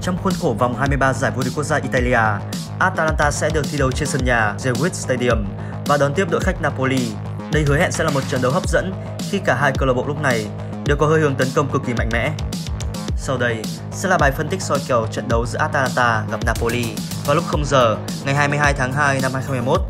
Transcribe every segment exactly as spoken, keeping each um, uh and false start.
Trong khuôn khổ vòng hai mươi ba giải vô địch quốc gia Italia, Atalanta sẽ được thi đấu trên sân nhà Gewiss Stadium và đón tiếp đội khách Napoli. Đây hứa hẹn sẽ là một trận đấu hấp dẫn khi cả hai câu lạc bộ lúc này đều có hơi hướng tấn công cực kỳ mạnh mẽ. Sau đây sẽ là bài phân tích soi kèo trận đấu giữa Atalanta gặp Napoli vào lúc không giờ ngày hai mươi hai tháng hai năm hai nghìn không trăm hai mươi mốt.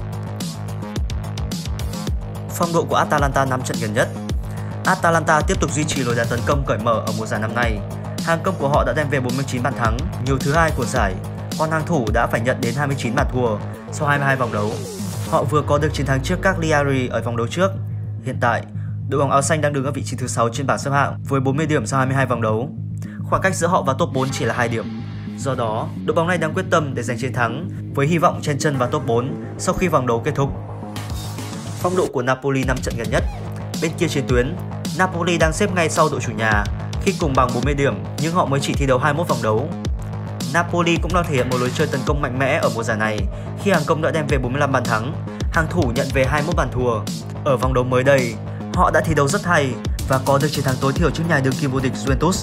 Phong độ của Atalanta năm trận gần nhất. Atalanta tiếp tục duy trì lối đá tấn công cởi mở ở mùa giải năm nay. Hàng công của họ đã đem về bốn mươi chín bàn thắng, nhiều thứ hai của giải, còn hàng thủ đã phải nhận đến hai mươi chín bàn thua sau hai mươi hai vòng đấu. Họ vừa có được chiến thắng trước Cagliari ở vòng đấu trước. Hiện tại, đội bóng áo xanh đang đứng ở vị trí thứ sáu trên bảng xếp hạng với bốn mươi điểm sau hai mươi hai vòng đấu. Khoảng cách giữa họ và top bốn chỉ là hai điểm. Do đó, đội bóng này đang quyết tâm để giành chiến thắng với hy vọng chen chân vào top bốn sau khi vòng đấu kết thúc. Phong độ của Napoli năm trận gần nhất. Bên kia chiến tuyến, Napoli đang xếp ngay sau đội chủ nhà khi cùng bằng bốn mươi điểm nhưng họ mới chỉ thi đấu hai mươi mốt vòng đấu. Napoli cũng đang thể hiện một lối chơi tấn công mạnh mẽ ở mùa giải này khi hàng công đã đem về bốn mươi lăm bàn thắng, hàng thủ nhận về hai mươi mốt bàn thua. Ở vòng đấu mới đây, họ đã thi đấu rất hay và có được chiến thắng tối thiểu trước nhà đương kim vô địch Juventus.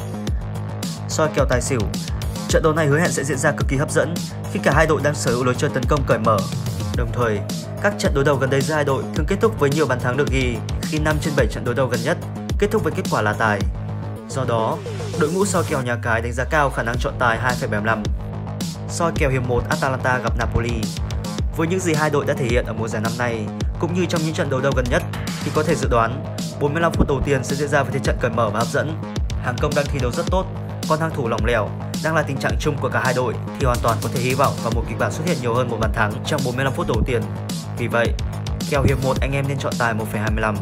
Soi kèo tài xỉu. Trận đấu này hứa hẹn sẽ diễn ra cực kỳ hấp dẫn khi cả hai đội đang sở hữu lối chơi tấn công cởi mở. Đồng thời, các trận đối đầu gần đây giữa hai đội thường kết thúc với nhiều bàn thắng được ghi khi năm trên bảy trận đối đầu gần nhất kết thúc với kết quả là tài. Do đó, đội ngũ soi kèo nhà cái đánh giá cao khả năng chọn tài hai phẩy bảy mươi lăm. Soi kèo hiệp một Atalanta gặp Napoli. Với những gì hai đội đã thể hiện ở mùa giải năm nay cũng như trong những trận đối đầu gần nhất thì có thể dự đoán bốn mươi lăm phút đầu tiên sẽ diễn ra với thế trận cởi mở và hấp dẫn. Hàng công đang thi đấu rất tốt, còn hàng thủ lỏng lẻo đang là tình trạng chung của cả hai đội thì hoàn toàn có thể hy vọng vào một kịch bản xuất hiện nhiều hơn một bàn thắng trong bốn mươi lăm phút đầu tiên. Vì vậy, kèo hiệp một anh em nên chọn tài một phẩy hai mươi lăm.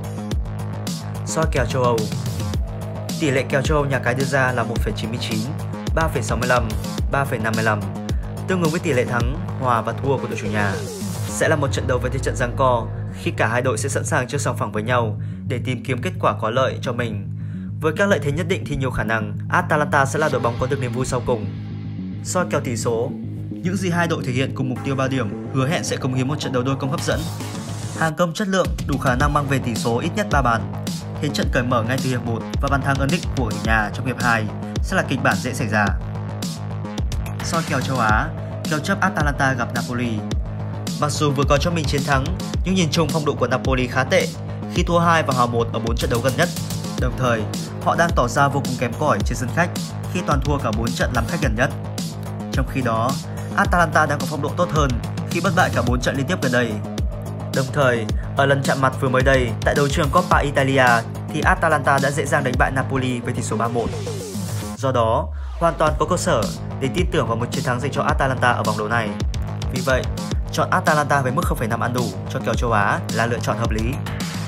Soi kèo châu Âu. Tỷ lệ kèo châu Âu nhà cái đưa ra là một phẩy chín mươi chín, ba phẩy sáu mươi lăm, ba phẩy năm mươi lăm, tương ứng với tỷ lệ thắng, hòa và thua của đội chủ nhà. Sẽ là một trận đấu với thế trận giằng co khi cả hai đội sẽ sẵn sàng chơi sòng phẳng với nhau để tìm kiếm kết quả có lợi cho mình. Với các lợi thế nhất định thì nhiều khả năng Atalanta sẽ là đội bóng có được niềm vui sau cùng. Soi kèo tỷ số. Những gì hai đội thể hiện cùng mục tiêu ba điểm hứa hẹn sẽ cống hiến một trận đấu đôi công hấp dẫn. Hàng công chất lượng đủ khả năng mang về tỷ số ít nhất ba bàn. Thế trận cởi mở ngay từ hiệp một và bàn thắng ấn định của người nhà trong hiệp hai sẽ là kịch bản dễ xảy ra. Soi kèo châu Á. Kèo chấp Atalanta gặp Napoli. Mặc dù vừa có cho mình chiến thắng nhưng nhìn chung phong độ của Napoli khá tệ khi thua hai và hòa một ở bốn trận đấu gần nhất. Đồng thời, họ đang tỏ ra vô cùng kém cỏi trên sân khách khi toàn thua cả bốn trận làm khách gần nhất. Trong khi đó, Atalanta đang có phong độ tốt hơn khi bất bại cả bốn trận liên tiếp gần đây. Đồng thời, ở lần chạm mặt vừa mới đây tại đấu trường Coppa Italia thì Atalanta đã dễ dàng đánh bại Napoli với tỷ số ba một. Do đó, hoàn toàn có cơ sở để tin tưởng vào một chiến thắng dành cho Atalanta ở vòng đấu này. Vì vậy, chọn Atalanta với mức không phẩy năm ăn đủ cho kèo châu Á là lựa chọn hợp lý.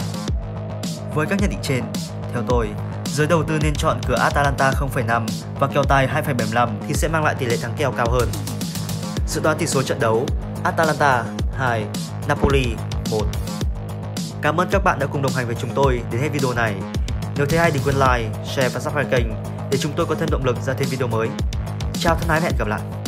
Với các nhận định trên, theo tôi, giới đầu tư nên chọn cửa Atalanta không phẩy năm và kèo tài hai phẩy bảy mươi lăm thì sẽ mang lại tỷ lệ thắng kèo cao hơn. Dự đoán tỷ số trận đấu: Atalanta hai, Napoli một. Cảm ơn các bạn đã cùng đồng hành với chúng tôi đến hết video này. Nếu thấy hay đừng quên like, share và subscribe kênh để chúng tôi có thêm động lực ra thêm video mới. Chào thân ái và hẹn gặp lại.